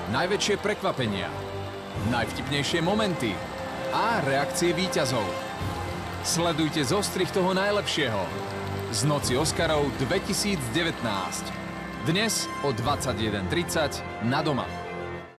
najväčšie prekvapenia, najvtipnejšie momenty a reakcie víťazov. Sledujte zostrih toho najlepšieho z Noci Oscarov 2019. Dnes o 21:30 na Doma.